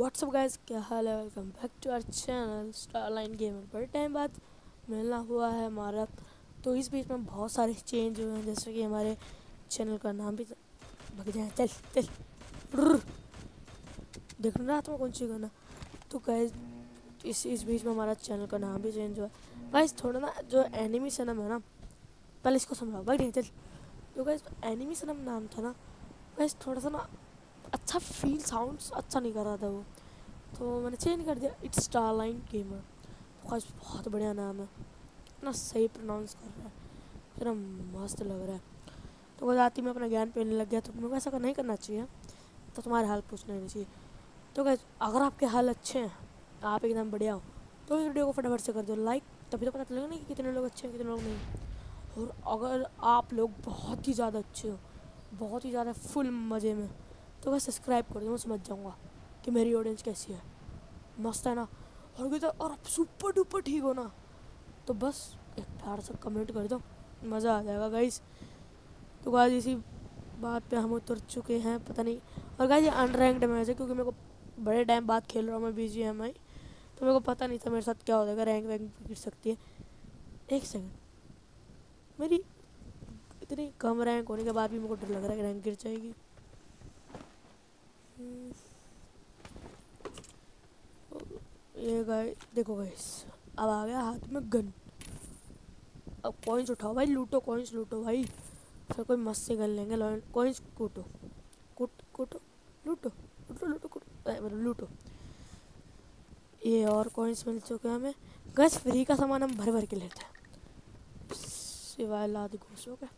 WhatsApp guys, क्या हाल है। Welcome back to our channel starline gamer. बड़े टाइम बाद मिलना हुआ है हमारा। तो इस बीच में बहुत सारे चेंज हुए हैं, जैसे कि हमारे चैनल का नाम भी भग जाए। चल चल देख रहा था मैं कौन सी गाना। तो गाइस इस बीच में हमारा चैनल का नाम भी चेंज हुआ है। गाइस थोड़ा ना जो एनिमी सनम है ना, पहले इसको समझाओ भाई। चल जो गाइस एनिमी सनम नाम था ना, गाइस थोड़ा सा ना अच्छा फील साउंड्स अच्छा नहीं कर रहा था वो, तो मैंने चेंज कर दिया। It's starline gamer. तो गाइस बहुत बढ़िया नाम है, इतना सही प्रोनाउंस कर रहा है, इतना मस्त लग रहा है। तो गाइस आती मैं अपना ज्ञान पेलने लग गया, तो मेरे को ऐसा नहीं करना चाहिए, तो तुम्हारे हाल पूछना नहीं चाहिए। तो गाइस अगर आपके हाल अच्छे हैं, आप एकदम बढ़िया हो, तो इस वीडियो को फटाफट से कर दो लाइक, तभी तो पता चलेगा नहीं कि कितने लोग अच्छे हैं कितने लोग नहीं। और अगर आप लोग बहुत ही ज़्यादा अच्छे हो, बहुत ही ज़्यादा फुल मज़े में, तो गाइस सब्सक्राइब कर दो, मैं समझ जाऊँगा कि मेरी ऑडियंस कैसी है। मस्त है ना। और आप सुपर डुपर ठीक हो ना, तो बस एक प्यार से कमेंट कर दो, मज़ा आ जाएगा गाइस। तो गाइस इसी बात पे हम उतर चुके हैं, पता नहीं। और गाइस ये अनरैंक्ड मैच है, क्योंकि मेरे को बड़े टाइम बाद खेल रहा हूँ मैं BGMI, तो मेरे को पता नहीं था मेरे साथ क्या हो जाएगा, रैंक वैंक गिर सकती है। एक सेकंड, मेरी इतनी कम रैंक होने के बाद भी मेरे को डर लग रहा है कि रैंक गिर जाएगी। ये गाइस देखो गाइस, अब आ गया हाथ में गन। अब कॉइन्स उठाओ भाई, लूटो कॉइन्स लूटो भाई, फिर कोई मस्त से गन लेंगे। कॉइन्स कूटो कूटो लूटो लूटो लूटो कूटो, मतलब लूटो। ये और कॉइन्स मिल चुके हैं हमें। गैस फ्री का सामान हम भर भर के लेते हैं, सिवाय लाद घूसों का।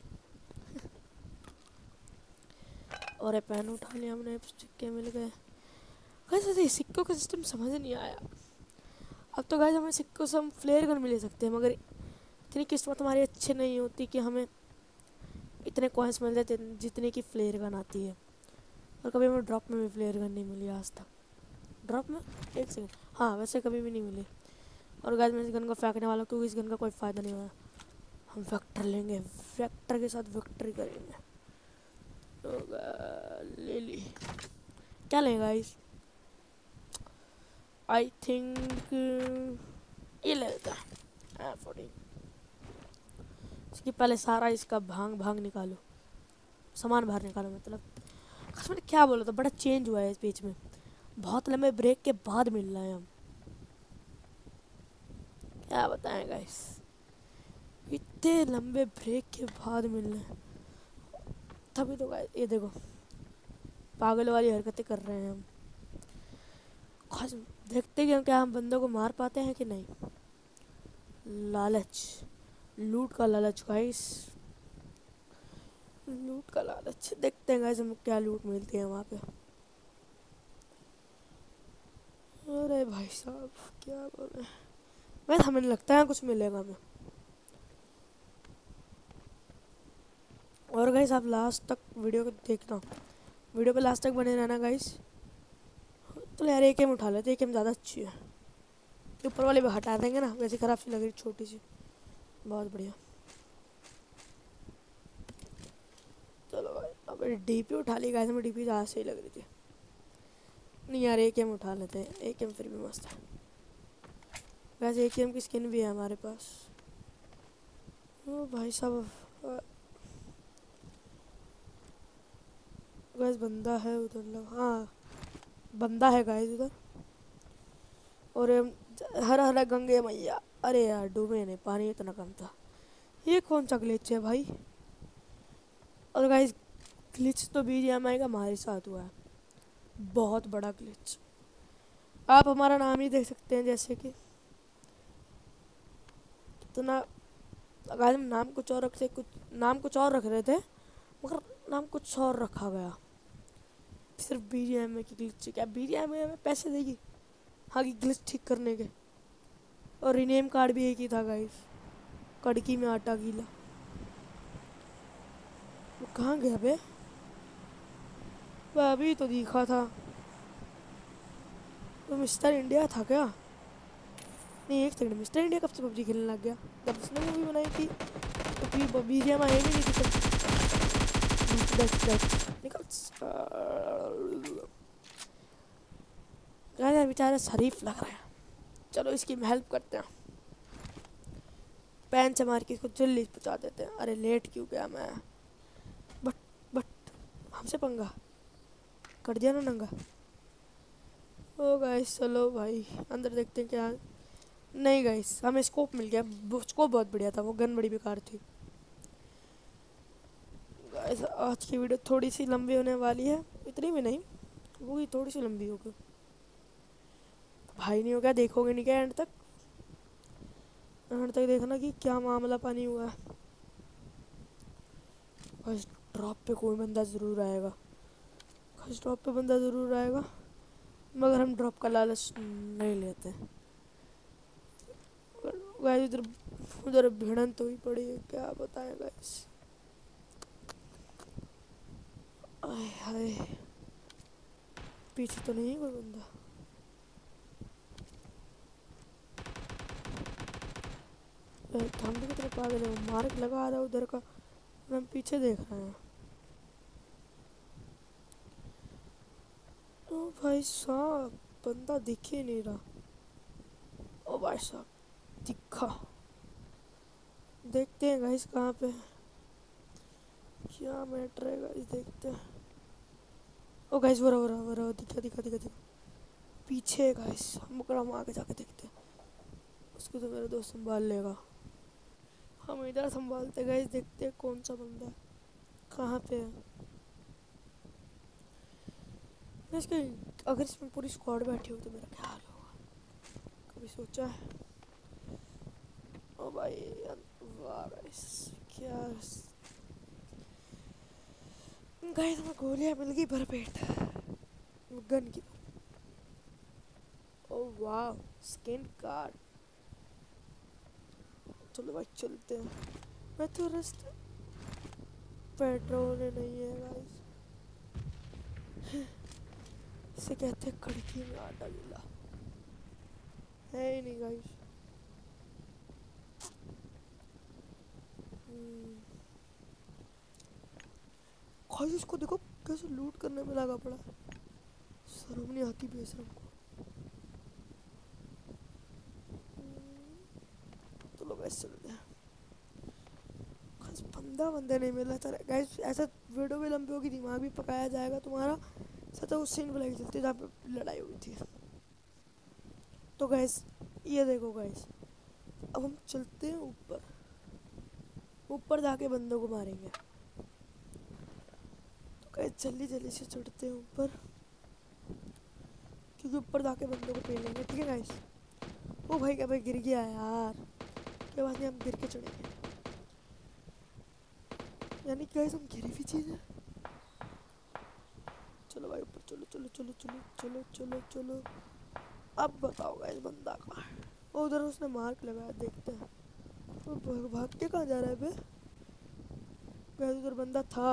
और ये पेन उठा लिया हमने, सिक्के मिल गए। गैस सिक्कों का सिस्टम समझ नहीं आया। अब तो गैस हमें सिक्कों से हम फ्लेयर गन भी ले सकते हैं, मगर इतनी किस्मत हमारी अच्छी नहीं होती कि हमें इतने कॉइन्स मिल जाते जितने की फ्लेयर गन आती है। और कभी हमें ड्रॉप में भी फ्लेयर गन नहीं मिली आज तक। ड्रॉप में एक सेकंड, हाँ वैसे कभी भी नहीं मिली। और गाइस मैं इस गन को फेंकने वाला हूँ, क्योंकि इस गन का कोई फ़ायदा नहीं हुआ। हम वेक्टर लेंगे, वेक्टर के साथ विक्ट्री करेंगे। तो ले ली, क्या लें गाइस? आई थिंक ये ले लेता है 14। इसकी पहले सारा इसका भांग निकालो, सामान बाहर निकालो। मतलब मैंने क्या बोला था, बड़ा चेंज हुआ है इस बीच में, बहुत लंबे ब्रेक के बाद मिल रहा है। हम क्या बताएं गाइस, इतने लंबे ब्रेक के बाद मिल रहे हैं, तभी तो गाइस ये देखो पागल वाली हरकतें कर रहे हैं हम। खास देखते कि हम क्या हम बंदों को मार पाते हैं कि नहीं। लालच, लूट का लालच गाइस, लूट का लालच। देखते हैं गाइस हम क्या लूट मिलती है वहाँ पे। अरे भाई साहब क्या बोले, वैसे हमें नहीं लगता है कुछ मिलेगा हमें। और गाइस आप लास्ट तक वीडियो को देखना, वीडियो पे लास्ट तक बने रहना गाइस। तो यार AKM उठा लेते, AKM ज़्यादा अच्छी है। ऊपर वाले भी हटा देंगे ना, वैसे ख़राब सी लग रही छोटी सी, बहुत बढ़िया। चलो भाई अब DP उठा ली गाइस, हमें DP ज़्यादा सही लग रही थी। नहीं यार AKM उठा लेते हैं, AKM फिर भी मस्त है। वैसे AKM की स्किन भी है हमारे पास। ओ भाई साहब गाइस बंदा है उधर लग, हाँ बंदा है गाइस उधर। और हरा हरा गंगे मैया, अरे यार डूबे नहीं, पानी इतना कम था। ये कौन सा ग्लिच है भाई? और गाइस ग्लिच तो BGMI का हमारे साथ हुआ है, बहुत बड़ा ग्लिच। आप हमारा नाम ही देख सकते हैं, जैसे कि इतना। अगर हम नाम कुछ और रखते, कुछ नाम कुछ और रख रहे थे, मगर नाम कुछ और रखा गया सिर्फ BGMI की ग्लिच। क्या BGMI हमें पैसे देगी हाँ कि ग्लिच ठीक करने के? और रीनेम कार्ड भी एक ही था गाइस, कड़की में आटा गीला। वो कहाँ गया बे? वह अभी तो दिखा था, वो मिस्टर इंडिया था क्या? नहीं एक सेकंड, मिस्टर इंडिया कब से PUBG खेलने लग गया? जब उसने मूवी बनाई थी तो फिर BGMI आई भी नहीं थी तब। निकल यार बेचारा शरीफ लग रहा है। चलो इसकी हेल्प करते हैं, पैन से मार के इसको जल्दी पहुँचा देते हैं। अरे लेट क्यों गया मैं? बट बट हमसे पंगा कर दिया ना नंगा। ओ गाइस चलो भाई अंदर देखते हैं क्या। नहीं गाइस हमें स्कोप मिल गया, स्कोप बहुत बढ़िया था, वो गन बड़ी बेकार थी। गाइस आज की वीडियो थोड़ी सी लंबी होने वाली है, इतनी भी नहीं, वो भी थोड़ी सी लंबी होगी। भाई नहीं हो गया, देखोगे नहीं क्या एंड तक? एंड तक देखना कि क्या मामला पानी हुआ है। गाइस ड्रॉप पे कोई बंदा ज़रूर आएगा, गाइस ड्रॉप पे बंदा ज़रूर आएगा, मगर हम ड्रॉप का लालच नहीं लेते। गाइस उधर उधर भिड़न तो ही पड़ी है, क्या बताएं गाइस। आय हाय पीछे तो नहीं है कोई बंदा। हम भी कितने पागल है, मार्क लगा रहा है उधर का और हम पीछे देख रहे हैं। ओ भाई साहब बंदा दिख ही नहीं रहा। ओ भाई साहब दिखा, देखते हैं गाइस कहाँ पे है, क्या मैटर है गाइस, देखते हैं। ओ गाइस वो रहा दिखा दिखा दिखा दिखा पीछे है गाइस, हम आगे जाके देखते हैं। उसको तो मेरा दोस्त संभाल लेगा, हम इधर संभालते गाइस, देखते हैं कौन सा बंदा है कहाँ पे है। इसके अगर इसमें पूरी स्क्वाड बैठी हो तो मेरा क्या हाल होगा, कभी सोचा है? ओ भाई वाह गाइस क्या गाइस, हमें गोलियां मिल गई भरपेट गन की। ओ वाह स्किन कार्ड, चलो भाई चलते हैं। मैं तो रास्ते पेट्रोल नहीं है गाइस, इसे कहते हैं खिड़की में आटा गिला, है ही नहीं गाइस। गाइस इसको देखो कैसे लूट करने में लगा पड़ा, शर्म नहीं आती बेशरम को। चलो गाइस चलते हैं। गाइस बंदा नहीं मिल रहा था गाइस, ऐसा वीडियो भी लंबी होगी, दिमाग भी पकाया जाएगा तुम्हारा। सच उस सीन पे लगी चलती जहाँ पे लड़ाई हुई थी। तो गाइस ये देखो गाइस, अब हम चलते हैं ऊपर, ऊपर जाके बंदों को मारेंगे। तो गाइस जल्दी जल्दी से चढ़ते हैं ऊपर, क्योंकि ऊपर जाके बंदों को पेलेंगे, ठीक है गाइस। ओ भाई क्या भाई गिर गया यार, क्या बात नहीं, हम गिर के चढ़ेंगे, यानी गाइस हम गिरी भी चीज़ है। चलो भाई ऊपर चलो चलो चलो चलो चलो चलो चलो। अब बताओ गाइस बंदा कहाँ है? ओ उधर उसने मार्क लगाया, देखते हैं। तो भाग के कहाँ जा रहा है बे? गाइस उधर बंदा था।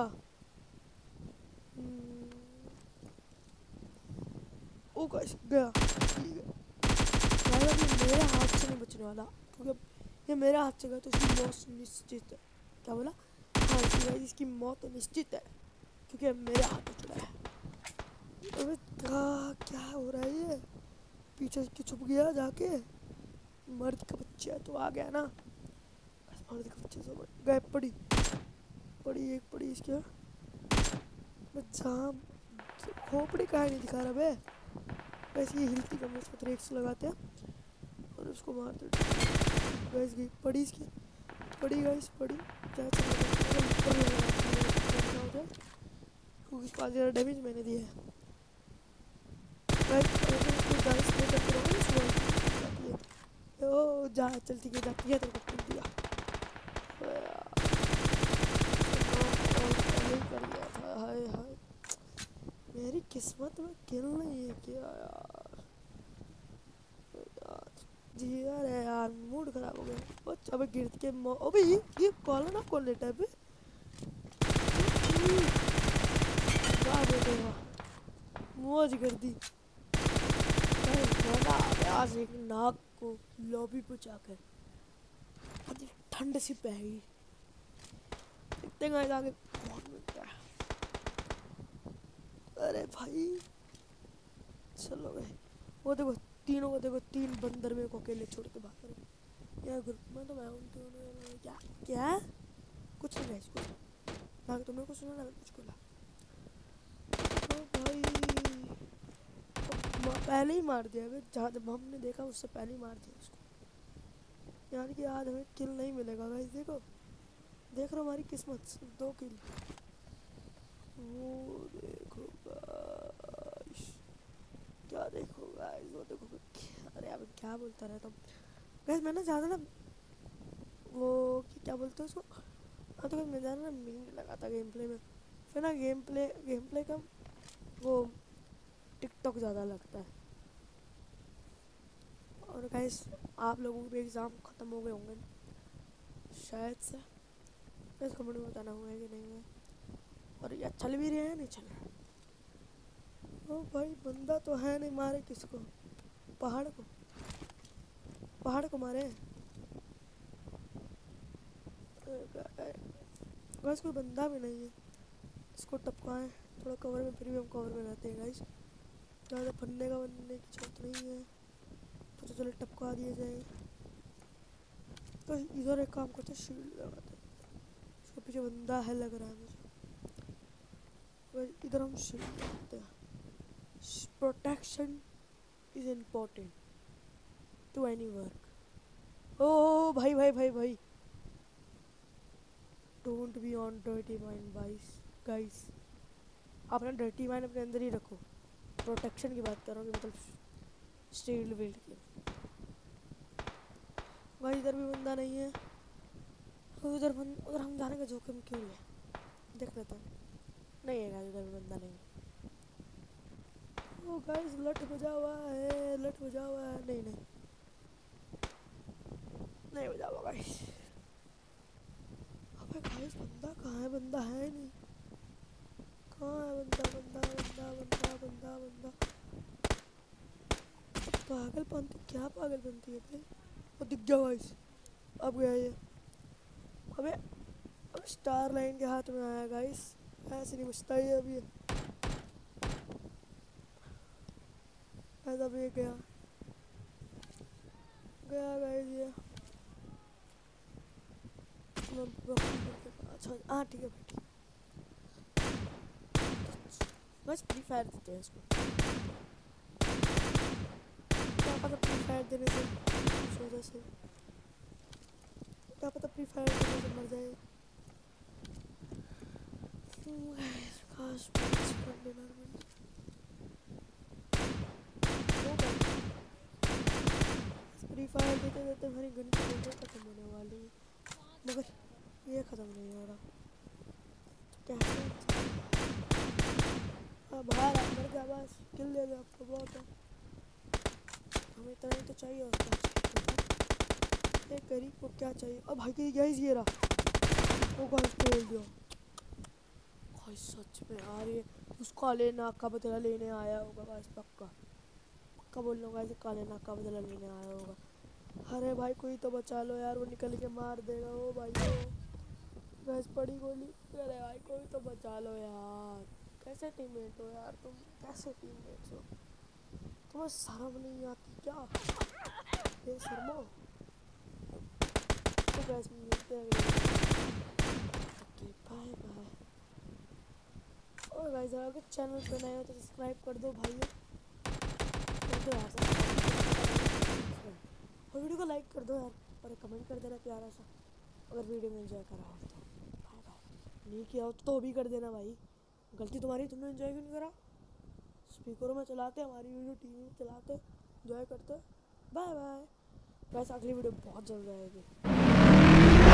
ओ गाइस गया, ठीक है गाइस, अभी मेरे हाथ से नहीं बचने वाला, क्योंकि अब ये मेरे हाथ से गया तो इसकी मौत निश्चित है। क्या बोला? हाँ गाइस इसकी मौत निश्चित है, क्योंकि अब मेरे हाथ में चढ़ा है। अबे क्या हो रहा है ये? पीछे से छुप गया जाके, मर्द का बच्चा है तो आ गया ना। मर्द का बच्चा सब गए, पड़ी एक पड़ी इसके जाम, खोपड़ी कहाँ नहीं दिखा रहा बे। वैसे ये हिलती कम है, इसमें तो रेक्स लगाते हैं और उसको मार देते हैं। गैस गई पड़ी इसकी, पड़ी गाइस पड़ी, क्या चल क्योंकि इसको ज़्यादा डैमेज मैंने दिया है। ओ जा चल ठीक है, जाती है तेरे को दिया कर दिया था। हाय हाय मेरी किस्मत में किल नहीं है क्या यार, जी यार है यार, मूड खराब हो गया। ओ अबे गिर के अबे ये कॉल ना कौन लेटा है बे? वाह बेटे वाह, मौज कर दी। आज एक नाक को लॉबी पे जाकर ठंड सी पै गई, देखते हैं आगे कौन मिलता है। अरे भाई चलो भाई वो देखो तीनों को देखो, 3 बंदर मेरे को अकेले छोड़ के भाग रहे यार। ग्रुप में तो मैं हूँ, क्या क्या कुछ नहीं गाइस, कुछ भाग। तो मेरे को सुना ना, कुछ बोला तो भाई पहले ही मार दिया अबे। जहाँ जब हमने देखा उससे पहले ही मार दिया उसको। यानी कि आज हमें किल नहीं मिलेगा गाइस। देखो देख रहे हो हमारी किस्मत, सिर्फ 2 किल। वो देखो गाइस, क्या देखो गाइस, वो देखो। अरे अब क्या बोलता रहता हूँ गाइस। मैं ना ज़्यादा ना वो क्या बोलते हैं उसको, हाँ तो मैं ज़्यादा ना मीम लगाता गेम प्ले में। फिर ना गेम प्ले का वो टिकटॉक ज़्यादा लगता है। और गाइस आप लोगों के भी एग्ज़ाम ख़त्म हो गए होंगे शायद से। गाइस कमेंट में बताना हुआ है कि नहीं हुआ, और ये चल भी रहे हैं नहीं चल रहा। ओ भाई बंदा तो है नहीं, मारे किसको? पहाड़ को, पहाड़ को मारे। गाइस कोई बंदा भी नहीं है, इसको टपकाएं थोड़ा कवर में। फिर भी हम कवर में रहते हैं गाइस, ज़्यादा बनने की जरूरत नहीं है। तो चलो टपका दिए जाए। तो इधर एक काम करते, शील्ड लगाते हैं। इसके पीछे बंदा है लग रहा है मुझे। इधर हम शील्ड लगाते हैं। Protection is important to any work. ओ भाई भाई भाई भाई, don't be on dirty mind guys. आप ना डर्टी माइंड अपने अंदर ही रखो। प्रोटेक्शन की बात कर रहा हूँ, मतलब शील्ड विल्ड की। भाई इधर भी बंदा नहीं है, उधर हम जाने का जोखिम क्यों ले, देख लेता हूँ। नहीं है गाइस, उधर भी बंदा नहीं है। ओ गाइस लट बजा हुआ है, लट बजा हुआ है। नहीं नहीं नहीं बजा हुआ गाइस। अबे गाइस बंदा कहाँ है? बंदा है नहीं, कहाँ है बंदा? बंदा बंदा बंदा बंदा बंदा पागलपंती, क्या पागलपंती है भाई। वो दिख गया गाइस, अब गया ये। अबे अब स्टार लाइन के हाथ में आया गाइस, ऐसे नहीं बचता ये अभी। अब ये गया गया गाइस ये। अच्छा हाँ ठीक है भाई, बस फ्री फायर देते हैं इसको। क्या पता फ्री फायर देने से इस वजह से, क्या पता फ्री फायर देने से मर जाए। काश कर लेना फ्री फायर देते देते हमारी गन की गोलियाँ खत्म होने वाली है, मगर ये ख़त्म नहीं हो रहा। क्या बाहर अंदर का बस किल दे दो, आपको बहुत है। हमें इतना ही तो चाहिए, और क्या चाहिए? एक गरीब को क्या चाहिए? अब भाई की गाइस ये रहा, वो गाइस तोड़ दिया भाई। सच में यार ये उस काले नाग का बदला लेने आया होगा गाइस, पक्का पक्का बोल रहा हूँ गाइस, काले नाग का बदला लेने आया होगा। अरे भाई कोई तो बचा लो यार, वो निकल के मार देगा। ओ भाई ओ गाइस पड़ी गोली। अरे भाई कोई तो बचा लो यार, कैसे टीममेट हो यार तुम, कैसे टीममेट्स हो? तुम्हें शर्म नहीं आती क्या? ये शर्मो। तो गाइस मिलते हैं ओके बाय बाय। और गाइस अगर चैनल पे नए हो तो सब्सक्राइब कर दो भाइयों, कर दो यार और वीडियो को लाइक कर दो यार, और एक कमेंट कर देना प्यारा सा अगर वीडियो में एंजॉय करा हो तो। Bye bye. नहीं किया हो तो भी कर देना भाई, गलती तुम्हारी, तुमने एंजॉय क्यों नहीं करा? स्पीकरों में चलाते हमारी वीडियो, टीवी में चलाते, एंजॉय करते। बाय बाय गाइस, अगली वीडियो बहुत जल्द आएगी।